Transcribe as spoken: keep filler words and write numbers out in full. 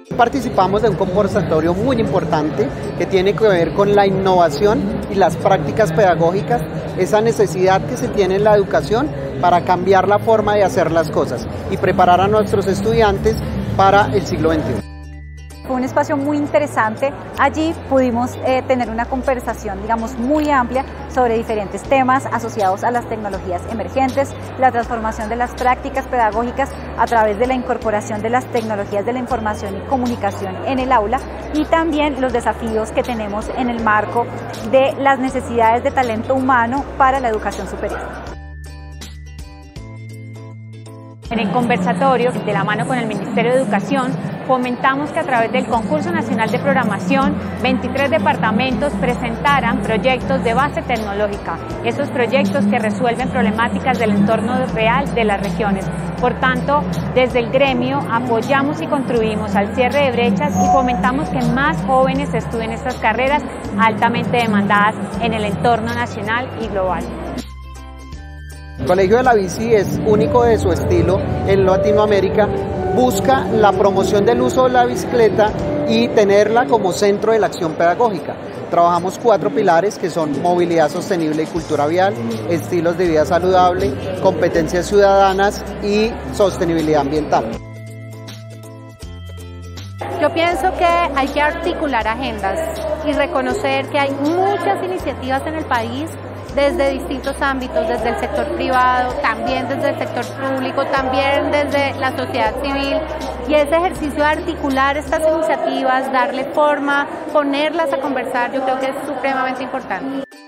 Participamos de un conversatorio muy importante que tiene que ver con la innovación y las prácticas pedagógicas, esa necesidad que se tiene en la educación para cambiar la forma de hacer las cosas y preparar a nuestros estudiantes para el siglo veintiuno. Fue un espacio muy interesante. Allí pudimos eh, tener una conversación, digamos, muy amplia sobre diferentes temas asociados a las tecnologías emergentes, la transformación de las prácticas pedagógicas a través de la incorporación de las tecnologías de la información y comunicación en el aula y también los desafíos que tenemos en el marco de las necesidades de talento humano para la educación superior. En el conversatorio, de la mano con el Ministerio de Educación, fomentamos que a través del Concurso Nacional de Programación, veintitrés departamentos presentaran proyectos de base tecnológica, esos proyectos que resuelven problemáticas del entorno real de las regiones. Por tanto, desde el gremio apoyamos y contribuimos al cierre de brechas y fomentamos que más jóvenes estudien estas carreras altamente demandadas en el entorno nacional y global. El Colegio de la Bici es único de su estilo en Latinoamérica, busca la promoción del uso de la bicicleta y tenerla como centro de la acción pedagógica. Trabajamos cuatro pilares que son movilidad sostenible y cultura vial, estilos de vida saludable, competencias ciudadanas y sostenibilidad ambiental. Yo pienso que hay que articular agendas y reconocer que hay muchas iniciativas en el país desde distintos ámbitos, desde el sector privado, también desde el sector público, también desde la sociedad civil, y ese ejercicio de articular estas iniciativas, darle forma, ponerlas a conversar, yo creo que es supremamente importante.